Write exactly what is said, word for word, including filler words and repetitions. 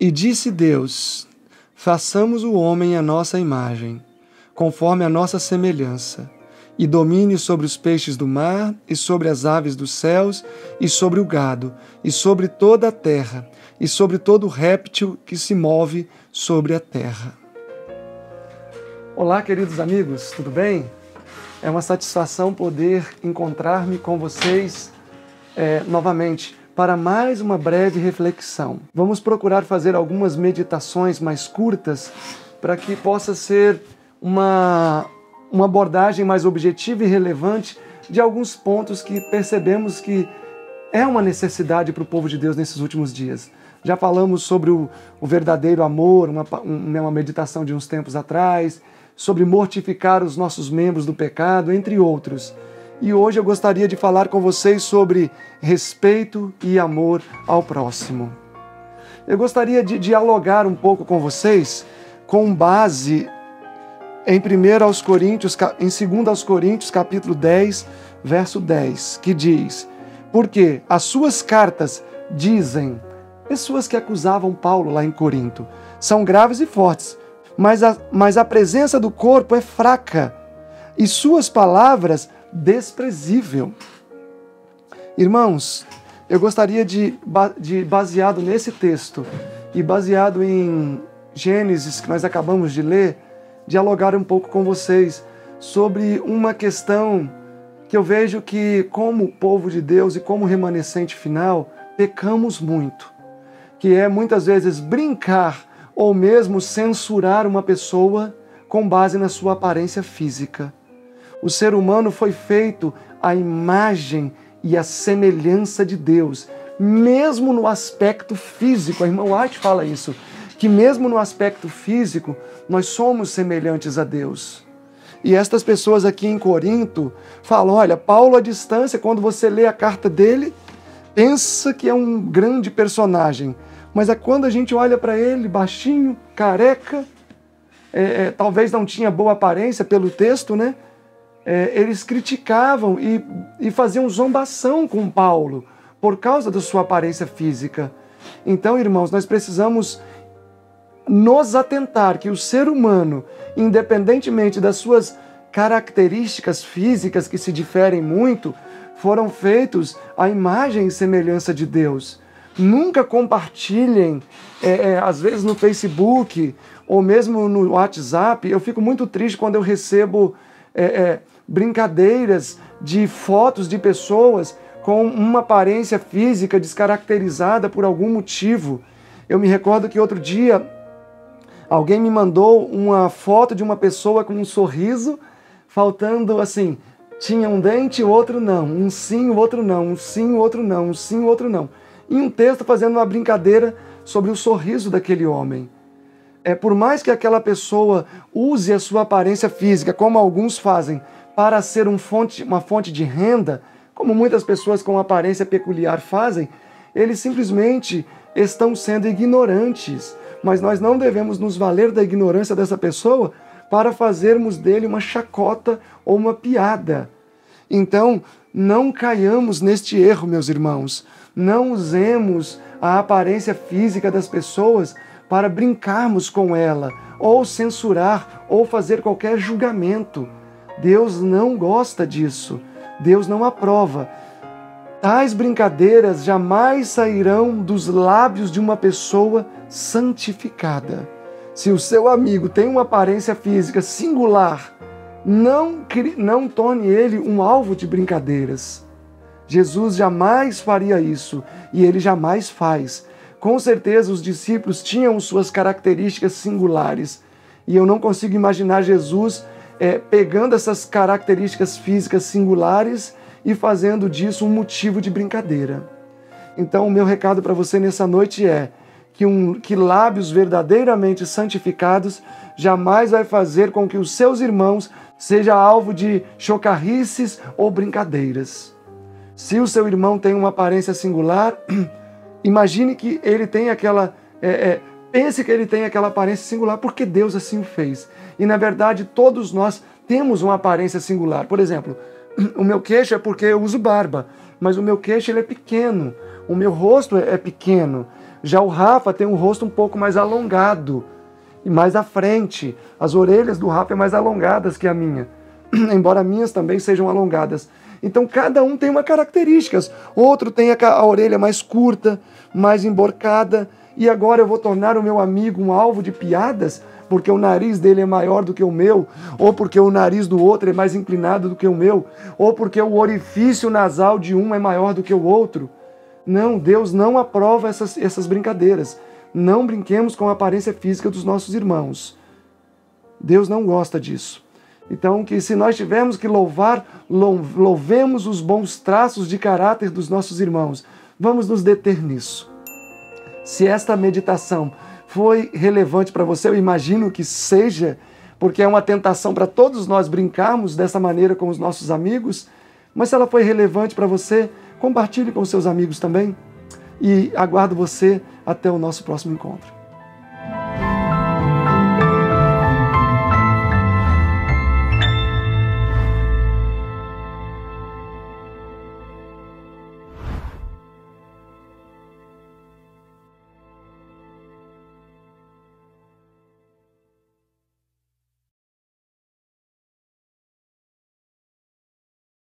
E disse Deus: façamos o homem à nossa imagem, conforme a nossa semelhança, e domine sobre os peixes do mar, e sobre as aves dos céus, e sobre o gado, e sobre toda a terra, e sobre todo réptil que se move sobre a terra. Olá, queridos amigos, tudo bem? É uma satisfação poder encontrar-me com vocês é, novamente para mais uma breve reflexão. Vamos procurar fazer algumas meditações mais curtas para que possa ser uma, uma abordagem mais objetiva e relevante de alguns pontos que percebemos que é uma necessidade para o povo de Deus nesses últimos dias. Já falamos sobre o, o verdadeiro amor, uma, uma meditação de uns tempos atrás, sobre mortificar os nossos membros do pecado, entre outros. E hoje eu gostaria de falar com vocês sobre respeito e amor ao próximo. Eu gostaria de dialogar um pouco com vocês com base em primeiro aos Coríntios, em segundo aos Coríntios, capítulo dez, verso dez, que diz: porque as suas cartas dizem, pessoas que acusavam Paulo lá em Corinto, são graves e fortes, mas a, mas a presença do corpo é fraca e suas palavras desprezível. Irmãos, eu gostaria de, de, baseado nesse texto e baseado em Gênesis, que nós acabamos de ler, dialogar um pouco com vocês sobre uma questão que eu vejo que, como povo de Deus e como remanescente final, pecamos muito, que é muitas vezes brincar ou mesmo censurar uma pessoa com base na sua aparência física. O ser humano foi feito à imagem e à semelhança de Deus, mesmo no aspecto físico. A irmã White fala isso, que mesmo no aspecto físico, nós somos semelhantes a Deus. E estas pessoas aqui em Corinto falam, olha, Paulo à distância, quando você lê a carta dele, pensa que é um grande personagem, mas é quando a gente olha para ele, baixinho, careca, é, é, talvez não tinha boa aparência pelo texto, né? É, eles criticavam e, e faziam zombação com Paulo por causa da sua aparência física. Então, irmãos, nós precisamos nos atentar que o ser humano, independentemente das suas características físicas que se diferem muito, foram feitos à imagem e semelhança de Deus. Nunca compartilhem, é, é, às vezes no Facebook ou mesmo no WhatsApp. Eu fico muito triste quando eu recebo é, é, brincadeiras de fotos de pessoas com uma aparência física descaracterizada por algum motivo. Eu me recordo que outro dia alguém me mandou uma foto de uma pessoa com um sorriso, faltando assim, tinha um dente, o outro não, um sim, o outro não, um sim, o outro não, um sim, o outro não. E um texto fazendo uma brincadeira sobre o sorriso daquele homem. É, por mais que aquela pessoa use a sua aparência física, como alguns fazem, para ser um fonte, uma fonte de renda, como muitas pessoas com aparência peculiar fazem, eles simplesmente estão sendo ignorantes. Mas nós não devemos nos valer da ignorância dessa pessoa para fazermos dele uma chacota ou uma piada. Então, não caiamos neste erro, meus irmãos. Não usemos a aparência física das pessoas para brincarmos com ela, ou censurar, ou fazer qualquer julgamento. Deus não gosta disso. Deus não aprova. Tais brincadeiras jamais sairão dos lábios de uma pessoa santificada. Se o seu amigo tem uma aparência física singular, não, não torne ele um alvo de brincadeiras. Jesus jamais faria isso, e ele jamais faz. Com certeza os discípulos tinham suas características singulares, e eu não consigo imaginar Jesus é, pegando essas características físicas singulares e fazendo disso um motivo de brincadeira. Então o meu recado para você nessa noite é que, um, que lábios verdadeiramente santificados jamais vai fazer com que os seus irmãos sejam alvo de chocarrices ou brincadeiras. Se o seu irmão tem uma aparência singular, imagine que ele tem aquela... É, é, pense que ele tem aquela aparência singular porque Deus assim o fez. E na verdade todos nós temos uma aparência singular. Por exemplo, o meu queixo é porque eu uso barba, mas o meu queixo ele é pequeno, o meu rosto é pequeno, Já o Rafa tem um rosto um pouco mais alongado e mais à frente. As orelhas do Rafa são mais alongadas que a minha, embora as minhas também sejam alongadas. Então cada um tem uma característica. Outro tem a, a orelha mais curta, mais emborcada, e agora eu vou tornar o meu amigo um alvo de piadas porque o nariz dele é maior do que o meu, ou porque o nariz do outro é mais inclinado do que o meu, ou porque o orifício nasal de um é maior do que o outro. Não, Deus não aprova essas, essas brincadeiras. Não brinquemos com a aparência física dos nossos irmãos. Deus não gosta disso. Então, que se nós tivermos que louvar, louvemos os bons traços de caráter dos nossos irmãos. Vamos nos deter nisso. Se esta meditação foi relevante para você, eu imagino que seja, porque é uma tentação para todos nós brincarmos dessa maneira com os nossos amigos, mas se ela foi relevante para você, compartilhe com seus amigos também e aguardo você até o nosso próximo encontro.